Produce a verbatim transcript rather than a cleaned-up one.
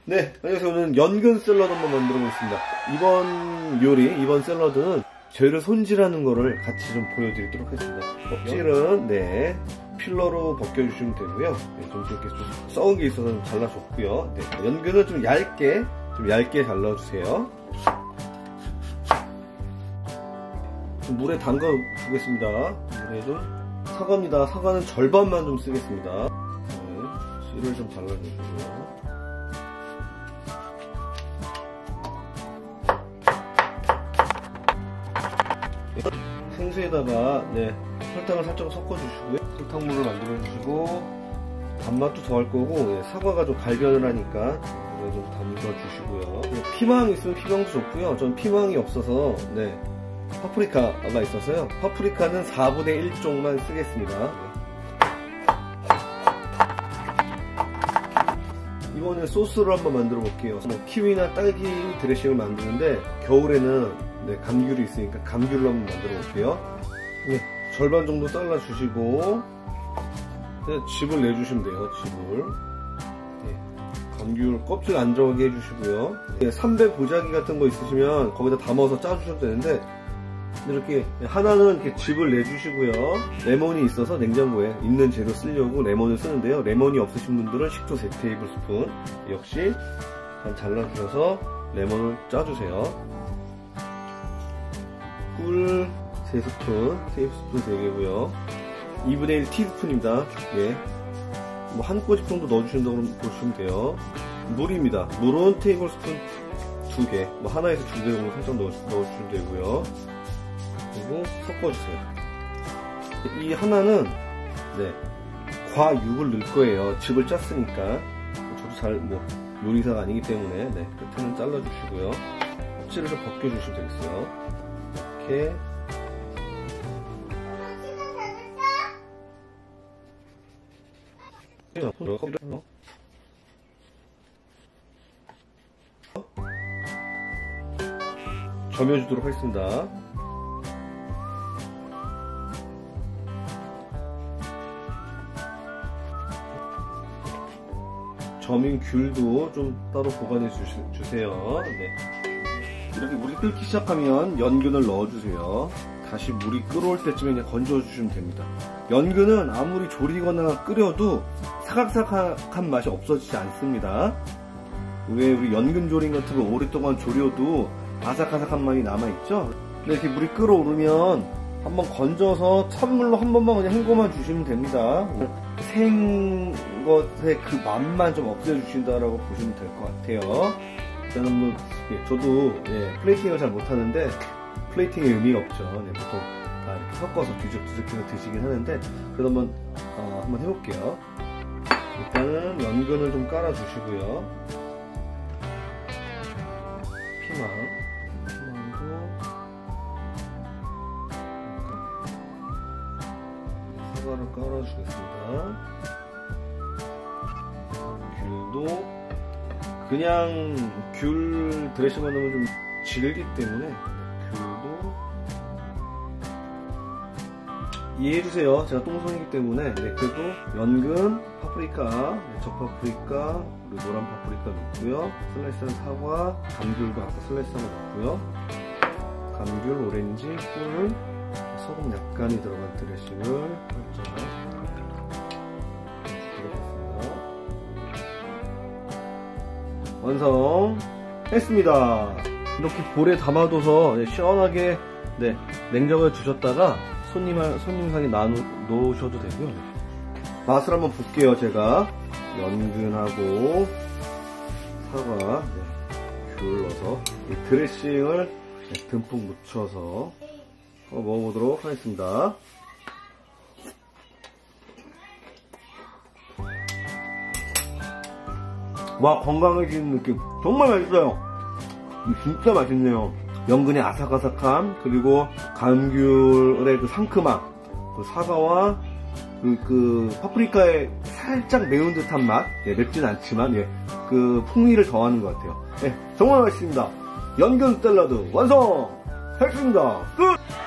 네, 안녕하세요. 오늘 연근 샐러드 한번 만들어 보겠습니다. 이번 요리, 이번 샐러드는 재료 손질하는 거를 같이 좀 보여드리도록 하겠습니다. 껍질은 네 필러로 벗겨주시면 되고요. 네, 좀 이렇게 좀 썩은 게 있어서 좀 잘라줬고요. 네, 연근은 좀 얇게, 좀 얇게 잘라주세요. 좀 물에 담가 보겠습니다. 물에 좀 사과입니다. 사과는 절반만 좀 쓰겠습니다. 네, 씨를 좀 잘라주시고요. 생수에다가 네, 설탕을 살짝 섞어주시고요. 설탕물을 만들어주시고 단맛도 더 할 거고 네, 사과가 좀 갈변을 하니까 좀 담궈주시고요. 네, 피망 있으면 피망도 좋고요. 전 피망이 없어서 네, 파프리카가 있어서요. 파프리카는 사분의 일 쪽만 쓰겠습니다. 네. 이번에 소스를 한번 만들어 볼게요. 뭐 키위나 딸기 드레싱을 만드는데 겨울에는 네, 감귤이 있으니까 감귤로 한번 만들어 볼게요. 네, 절반 정도 잘라 주시고 네, 즙을 내주시면 돼요. 즙을 네, 감귤 껍질 안 들어가게 해주시고요. 네, 삼백 보자기 같은 거 있으시면 거기다 담아서 짜주셔도 되는데 이렇게 하나는 이렇게 즙을 내주시고요. 레몬이 있어서 냉장고에 있는 재료 쓰려고 레몬을 쓰는데요. 레몬이 없으신 분들은 식초 세 테이블 스푼 역시 한 잘라주셔서 레몬을 짜주세요. 꿀 세 스푼, 테이블스푼 세 개고요. 이분의 일 티스푼입니다. 예. 뭐 한 꼬집 정도 넣어주신다고 보시면 돼요. 물입니다. 물은 테이블스푼 두 개, 뭐 하나에서 두 개 정도 살짝 넣어, 넣어주시면 되고요. 그리고 섞어주세요. 이 하나는 네, 과육을 넣을 거예요. 즙을 짰으니까. 저도 잘 뭐 요리사가 아니기 때문에 네, 끝에는 잘라주시고요. 껍질을 좀 벗겨주시면 되겠어요. 이렇게 점여주도록 하겠습니다. 점인 귤도 좀 따로 보관해 주시, 주세요. 네. 이렇게 물이 끓기 시작하면 연근을 넣어주세요. 다시 물이 끓어올 때쯤에 그냥 건져주시면 됩니다. 연근은 아무리 졸이거나 끓여도 사각사각한 맛이 없어지지 않습니다. 왜 우리 연근 조림 같은 거 오랫동안 졸여도 아삭아삭한 맛이 남아있죠? 근데 이렇게 물이 끓어오르면 한번 건져서 찬물로 한 번만 그냥 헹궈만 주시면 됩니다. 생 것의 그 맛만 좀 없애주신다라고 보시면 될 것 같아요. 저는 뭐, 예, 저도, 예, 플레이팅을 잘 못하는데, 플레이팅의 의미가 없죠. 네, 보통 다 이렇게 섞어서 뒤적뒤적해서 드시긴 하는데, 그래도 한번, 어, 한번 해볼게요. 일단은 연근을 좀 깔아주시고요. 피망. 피망도, 사과를 깔아주겠습니다. 귤도, 그냥 귤 드레싱만 넣으면 좀 질기 때문에 귤도 이해해주세요. 제가 똥손이기 때문에 네, 그래도 연근, 파프리카, 네, 적파프리카, 그리고 노란 파프리카 넣고요. 슬라이스한 사과, 감귤도 아까 슬라이스한 거 넣고요. 감귤, 오렌지, 꿀, 소금 약간이 들어간 드레싱을 살짝 완성했습니다. 이렇게 볼에 담아둬서 네, 시원하게 네, 냉장고에 두셨다가 손님, 손님상에 놓으셔도 되고요. 맛을 한번 볼게요. 제가 연근하고 사과, 네, 귤 넣어서 이 드레싱을 네, 듬뿍 묻혀서 한번 먹어보도록 하겠습니다. 와, 건강해지는 느낌. 정말 맛있어요. 진짜 맛있네요. 연근의 아삭아삭함, 그리고 감귤의 그 상큼함, 그 사과와 그, 그 파프리카의 살짝 매운 듯한 맛. 예, 맵진 않지만, 예, 그 풍미를 더하는 것 같아요. 예, 정말 맛있습니다. 연근 샐러드 완성! 했습니다. 끝!